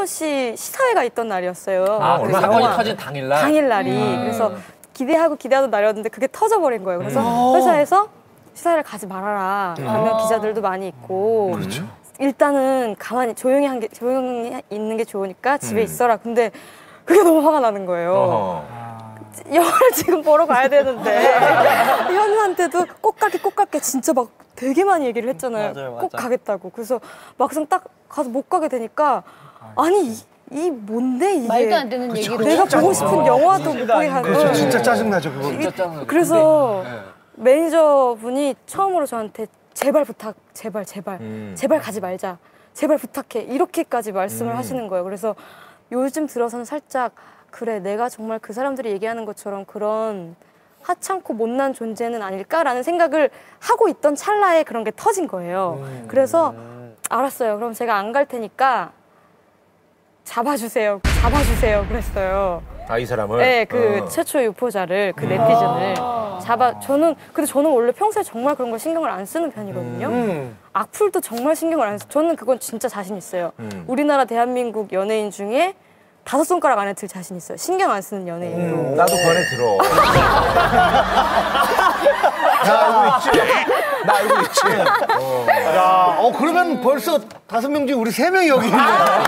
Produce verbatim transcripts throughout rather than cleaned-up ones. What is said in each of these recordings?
끊임없이 시사회가 있던 날이었어요. 아, 그 사건이 터진 당일날? 당일날이. 음. 그래서 기대하고 기대하던 날이었는데 그게 터져버린 거예요. 그래서 음. 회사에서 시사회를 가지 말아라. 가면 기자들도 많이 있고. 그렇죠. 일단은 가만히 조용히 한 게, 조용히 있는 게 좋으니까 집에 음. 있어라. 근데 그게 너무 화가 나는 거예요. 어허. 영화를 지금 보러 가야 되는데 현우한테도 꼭 갈게 꼭 갈게 진짜 막 되게 많이 얘기를 했잖아요. 맞아요, 꼭 맞아. 가겠다고. 그래서 막상 딱 가서 못 가게 되니까 아니 이, 이 뭔데 이게 말도 안 되는 얘기로 내가 보고 싶은 영화도 못 보게 하는 그렇죠. 진짜 짜증나죠 그거. 진짜 짜증나죠. 그래서 네. 매니저분이 처음으로 저한테 제발 부탁 제발 제발 음. 제발 가지 말자 제발 부탁해 이렇게까지 말씀을 음. 하시는 거예요. 그래서 요즘 들어서는 살짝 그래 내가 정말 그 사람들이 얘기하는 것처럼 그런 하찮고 못난 존재는 아닐까라는 생각을 하고 있던 찰나에 그런 게 터진 거예요. 음. 그래서 알았어요. 그럼 제가 안 갈 테니까 잡아주세요. 잡아주세요. 그랬어요. 아, 이 사람을? 네, 그 어. 최초의 유포자를, 그 네티즌을 아. 잡아. 저는, 근데 저는 원래 평소에 정말 그런 걸 신경을 안 쓰는 편이거든요. 음. 악플도 정말 신경을 안 써요. 저는 그건 진짜 자신 있어요. 음. 우리나라 대한민국 연예인 중에 다섯 손가락 안에 들 자신 있어요. 신경 안 쓰는 연예인. 음, 나도 권해 들어. 나 알고 있지. 나 알고 있지. 어. 야, 어 그러면 벌써 다섯 명 중에 우리 세 명이 여기 있네.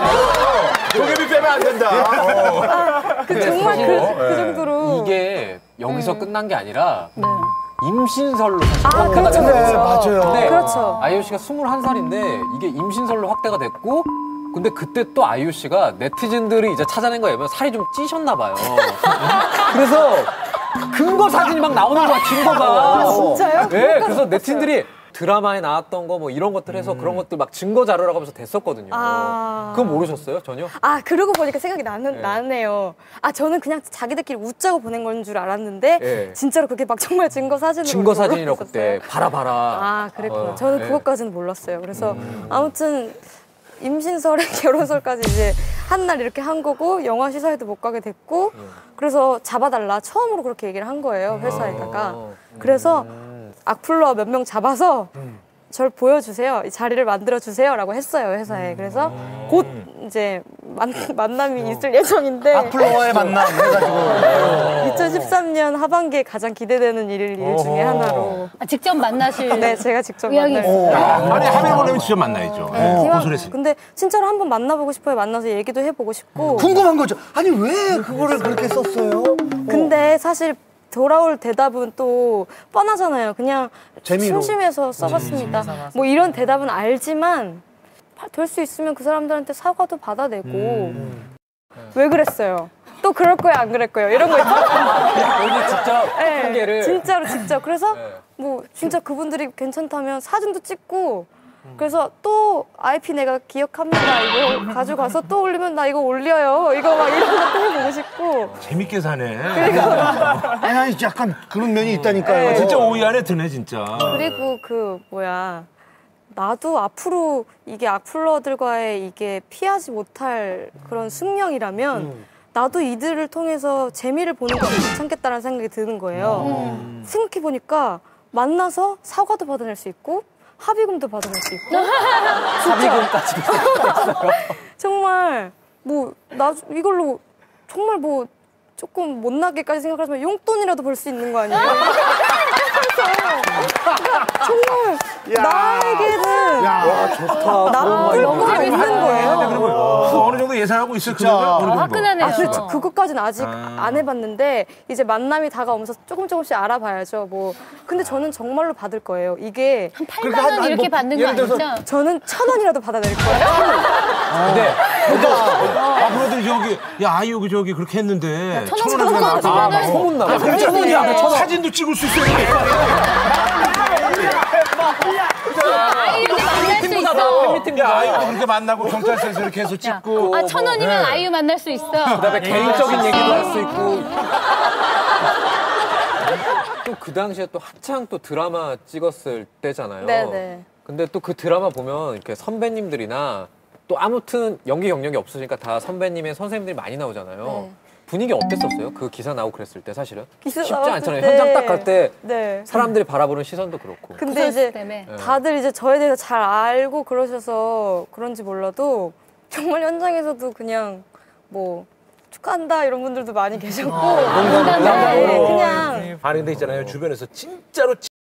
도깨비 빼면 안 된다. 어. 아, 그 정말 그, 어, 그 정도로. 이게 여기서 음. 끝난 게 아니라 네. 임신설로 사실 아, 확대가 그렇죠, 됐어요. 맞아요. 근데 그렇죠. 아이유 씨가 스물한 살인데 이게 임신설로 확대가 됐고 근데 그때 또 아이유 씨가 네티즌들이 이제 찾아낸 거예요. 살이 좀 찌셨나 봐요. 그래서 근거 사진이 막 나오는 거야, 증거가. 아, 진짜요? 네, 그래서 네티즌들이 드라마에 나왔던 거 뭐 이런 것들 해서 음. 그런 것들 막 증거 자료라고 하면서 됐었거든요. 아... 그건 모르셨어요, 전혀? 아, 그러고 보니까 생각이 나는, 네. 나네요. 아, 저는 그냥 자기들끼리 웃자고 보낸 건 줄 알았는데 네. 진짜로 그게 막 정말 증거 사진으로 증거 사진이라고 그때 봐라 봐라. 아, 그랬구나. 어, 저는 네. 그것까지는 몰랐어요. 그래서 음. 아무튼 임신설에 결혼설까지 이제 한 날 이렇게 한 거고 영화 시사회도 못 가게 됐고 음. 그래서 잡아달라 처음으로 그렇게 얘기를 한 거예요, 회사에다가. 음. 그래서 악플러 몇 명 잡아서 음. 절 보여주세요. 이 자리를 만들어주세요. 라고 했어요, 회사에. 그래서 음. 곧 이제 만, 만남이 어. 있을 예정인데. 악플러와의 만남 해가지고. 이천십삼 년 하반기에 가장 기대되는 일, 일 중에 하나로. 아, 직접 만나실? 네, 제가 직접 만나요. 아니, 하면 보내면 직접 만나야죠. 네, 고소했어요. 근데 진짜로 한번 만나보고 싶어요. 만나서 얘기도 해보고 싶고. 궁금한 거죠. 아니, 왜 그거를 그렇게 썼어요? 근데 사실 돌아올 대답은 또 뻔하잖아요. 그냥 재미로. 심심해서 써봤습니다. 음, 뭐 이런 대답은 알지만 될 수 있으면 그 사람들한테 사과도 받아내고 음. 왜 그랬어요? 또 그럴 거야 안 그럴 거야 이런 거 있잖아요. 여기 직접 네, 한계를 진짜로 직접. 그래서 네. 뭐 진짜 그분들이 괜찮다면 사진도 찍고 그래서 또 아이피 내가 기억합니다 이거 가져가서 또 올리면 나 이거 올려요 이거 막 이런 것도 해보고 싶고. 재밌게 사네. 아니, 아니 약간 그런 면이 있다니까요. 네. 진짜 오이 안에 드네 진짜. 그리고 그 뭐야 나도 앞으로 이게 악플러들과의 이게 피하지 못할 그런 숙명이라면 음. 나도 이들을 통해서 재미를 보는 거 괜찮겠다는 생각이 드는 거예요. 음. 생각해보니까 만나서 사과도 받아낼 수 있고 합의금도 받아낼 수 있고 합의금까지도 정말 뭐 나 이걸로 정말 뭐 조금 못나게까지 생각하지만 용돈이라도 벌 수 있는 거 아니에요? 정말 야. 나에게는 야 좋다. 나쁠 거 있는 거예요. 그러면 어느 정도 예상하고 있을 거예요. 화끈하네요. 아, 그렇죠. 그것까지는 아직 아. 안 해봤는데 이제 만남이 다가오면서 조금 조금씩 알아봐야죠. 뭐 근데 저는 정말로 받을 거예요. 이게 한 팔만 원 이렇게 뭐, 받는 거 아니죠? 저는 천 원이라도 받아낼 거예요. 아. 네. 그러니까 앞으로도 저기 야 아이유 저기 그렇게 했는데 천 원이면 나가. 소문 나가. 천 원이야. 사진도 찍을 수 있어요. 아이유도 만날 수 있어. 야, 아이유도 그렇게 만나고 경찰서에서 이렇게 해서 찍고. 아, 천 원이면 네. 아이유 만날 수 있어. 그다음에 개인적인 얘기도 할 수 있고. 또 그 당시에 또 한창 또 드라마 찍었을 때잖아요. 네네. 근데 또 그 드라마 보면 이렇게 선배님들이나 또 아무튼 연기 경력이 없으니까 다 선배님의 선생님들이 많이 나오잖아요. 네. 분위기 어땠었어요? 그 기사 나오고 그랬을 때 사실은? 기사 쉽지 않잖아요. 때. 현장 딱 갈 때 네. 사람들이 바라보는 시선도 그렇고. 근데 이제 때문에. 다들 이제 저에 대해서 잘 알고 그러셔서 그런지 몰라도 정말 현장에서도 그냥 뭐 축하한다 이런 분들도 많이 계셨고 농담, 네, 농담으로. 그냥 아니 근데 있잖아요 주변에서 진짜로